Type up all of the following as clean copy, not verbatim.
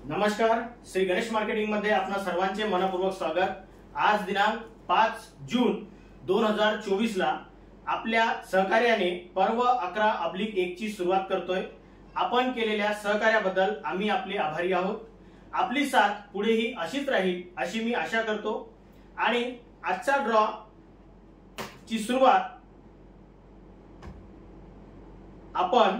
नमस्कार, श्री गणेश मार्केटिंग मध्ये आपणा सर्वांचे मनपूर्वक स्वागत। आज दिनांक 5 जून 2024 ला आपल्या सहकार्याने पर्व 11/1 ची सुरुवात करतोय। आपण केलेल्या सहकार्याबद्दल आम्ही आपले आभारी आहोत। आपली साथ पुढेही अशीच राहील अशी मी आशा करतो। आणि आजचा ड्रॉ ची सुरुवात आपण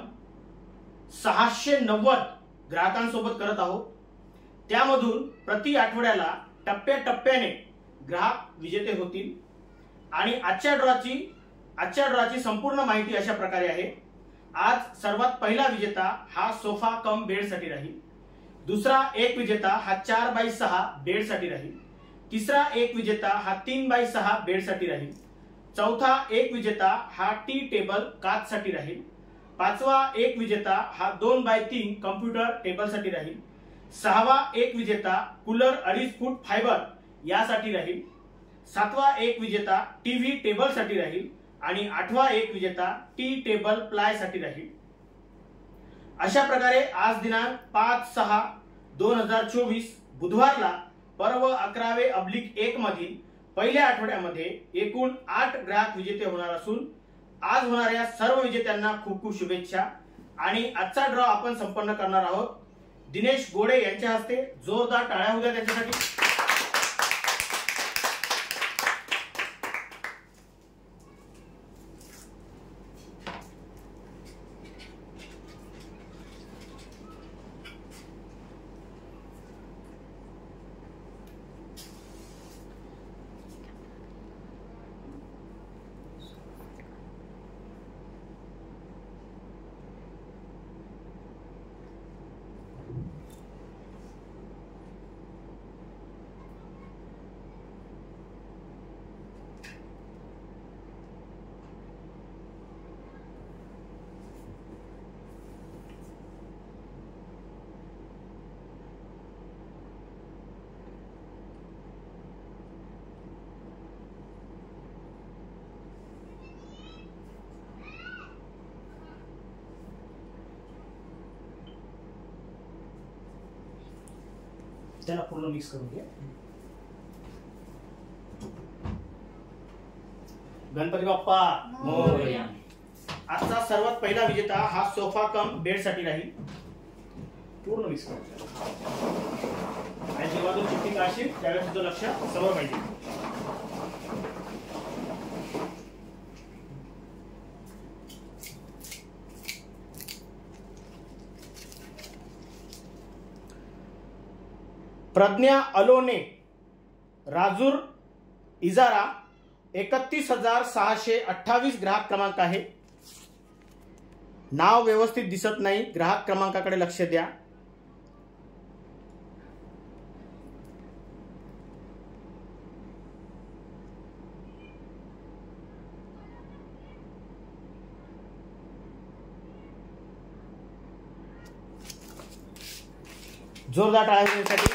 690 ग्राहकांसोबत करत आहोत। त्यामधून प्रति आठवड्याला टप्प्याटप्प्याने ग्राहक विजेते होतील। आणि आजच्या ड्रॉची संपूर्ण माहिती अशा प्रकारे आहे। आज सर्वात पहिला विजेता हा सोफा कम बेड साठी राहील। दुसरा एक विजेता हा 4x6 बेड साठी राहील। तिसरा एक विजेता हा 3x6 बेड साठी राहील। चौथा एक विजेता हा टी टेबल काच साठी राहील। पाचवा एक विजेता हा 2x3 कॉम्प्युटर टेबल साठी राहील। सहावा एक विजेता कूलर 2.5 फूट फायबर यासाठी राहील। सातवा एक विजेता टीव्ही टेबल साठी राहील। आणि आठवा एक विजेता टी टेबल प्लाय साठी राहील। अशा प्रकारे आज दिनांक 5/6/2024 बुधवारला पर्व 11/1 मधील पहिल्या आठवड्यामध्ये एकूण 8 ग्राहक विजेते होणार असून आज होणाऱ्या सर्व विजेत्यांना खूप खूप शुभेच्छा। आणि आजचा ड्रॉ आपण संपन्न करणार आहोत दिनेश गोडे यांच्या हस्ते। जोरदार टाळ्या होऊ द्या त्यांच्यासाठी। त्याला पूर्ण मिक्स करून घ्या। गणपती बाप्पा मोरया। आजचा सर्वात पहिला विजेता हा सोफा कम बेड साठी राहील। पूर्ण मिक्स करा। आणि जेव्हा तो चिठ्ठी काढशील त्यावेळेस तुझं लक्ष समोर पाहिजे। प्रज्ञा अलोने राजूर इजारा 31,628 ग्राहक क्रमांक आहे। नाव व्यवस्थित दिसत नाही, ग्राहक क्रमांकाकडे लक्ष द्या। जोरदार टाळ्या देण्यासाठी।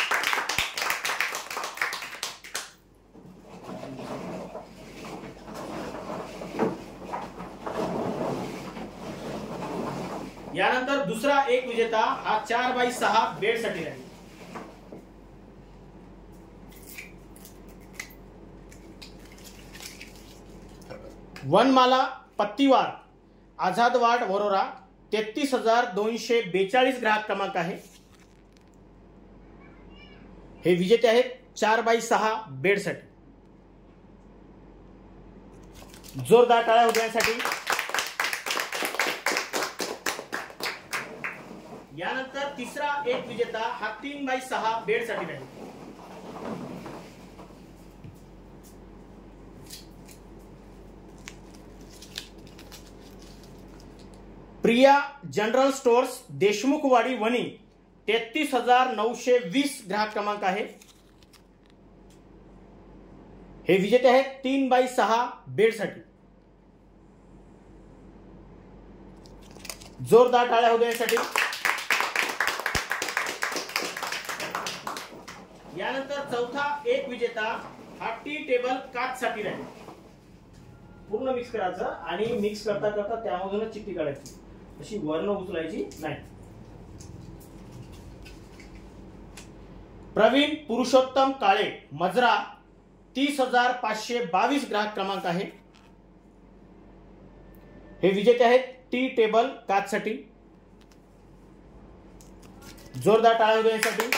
यानंतर दुसरा एक विजेता हा 4x6 बेड साठी राहील। वनमाला पत्तीवार आझादवाड वरोरा 33,242 ग्राहक क्रमांक आहे। हे विजेते आहेत 4x6 बेड साठी। जोरदार टाळ्या होऊ द्यासाठी। यानंतर तिसरा एक विजेता हा 3x6 बेड साठी राहील। प्रिया जनरल स्टोर्स देशमुखवाडी वणी 33,920 ग्राहक क्रमांक आहे। हे विजेते आहेत 3x6 बेड साठी। जोरदार टाळ्या होऊ द्यासाठी। यानंतर चौथा एक विजेता हा टी टेबल काच साठी राहील। पूर्ण मिक्स करायचं आणि मिक्स करता करता त्यामधून चिठ्ठी काढायची, अशी वर्ण उचलायची नाही। प्रवीण पुरुषोत्तम काळे मजरा 30,522 ग्राहक क्रमांक आहे. हे विजेते आहेत टी टेबल काचसाठी. जोरदार टाळ्या होऊ यासाठी.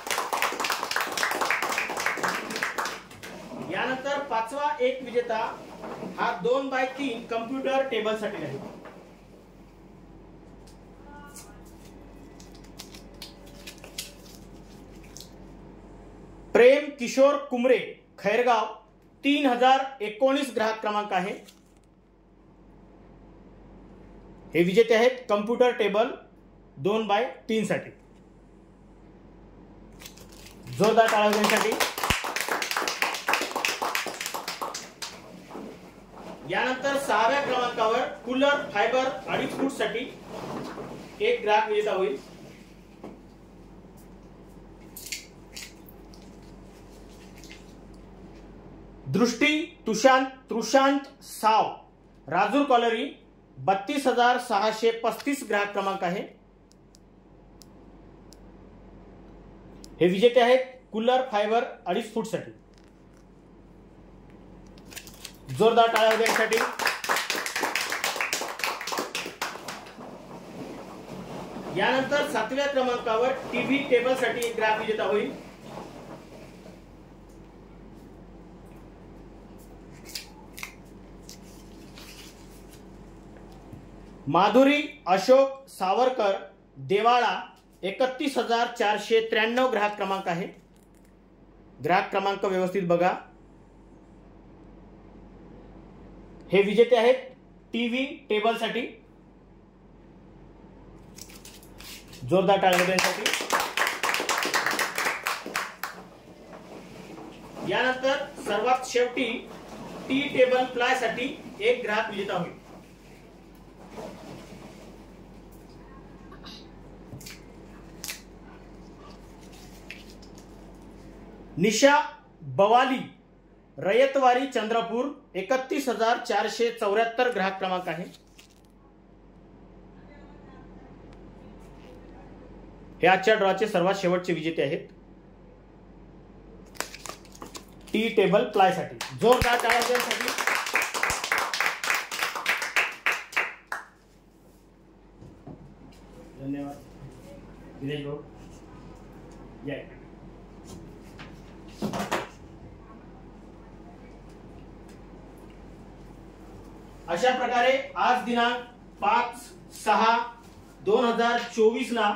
यानंतर पाचवा एक विजेता हा 2x3 कम्प्युटर टेबल साठी आहे. प्रेम किशोर कुमरे खैरगाव 3019 ग्राहक क्रमांक आहे. हे विजेते आहेत कम्प्युटर टेबल 2x3 साठी. जोरदार टाळ्या देण्यासाठी. यानंतर सहाव्या क्रमांकावर कूलर फायबर 2.5 फूट साठी एक ग्राहक विजेता होईल. दृष्टी तुषांत साव राजूर कॉलरी 32,635 ग्राहक क्रमांक आहे. हे विजेते आहेत कूलर फायबर 2.5 फूट साठी. जोरदार टाळ्या देण्यासाठी. यानंतर सातव्या क्रमांकावर टीव्ही टेबल साठी एक ग्राहक विजेता होईल. माधुरी अशोक सावरकर देवाळा 31,493 ग्राहक क्रमांक आहे. ग्राहक क्रमांक व्यवस्थित बघा. हे विजेते आहेत टीव्ही टेबल साठी. जोरदार टाळ्या देण्यासाठी. यानंतर सर्वात शेवटी टी टेबल प्लाय साठी एक ग्राहक विजेता होईल. निशा बवाली रयतवारी चंद्रपूर 31,474 ग्राहक क्रमांक आहे. हे आजच्या ड्रॉचे सर्वात शेवटचे विजेते आहेत टी टेबल प्लाय साठी. जोरदार टाळ्या देण्यासाठी. धन्यवाद. दिनेश भाऊ या. अशा प्रकारे आज दिनांक 5/6/2024 ला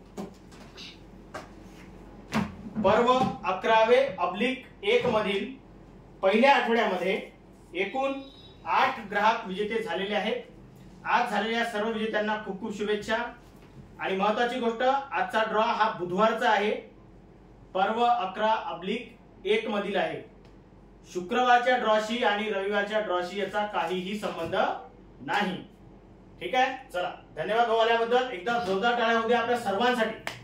पर्व 11/1 मधील पहिल्या आठवड्यामध्ये एकूण 8 ग्राहक विजेते झालेले आहेत. आज झालेल्या सर्व विजेत्यांना खूप खूप शुभेच्छा. आणि महत्त्वाची गोष्ट, आजचा ड्रॉ हा बुधवारचा आहे. पर्व 11/1 मधील आहे. शुक्रवारच्या ड्रॉशी आणि रविवारच्या ड्रॉशी याचा काहीही संबंध नाही. ठीक आहे. चला, धन्यवाद भाऊ आल्याबद्दल. एकदा जोरदार टाळ्या होऊ द्या आपल्या सर्वांसाठी.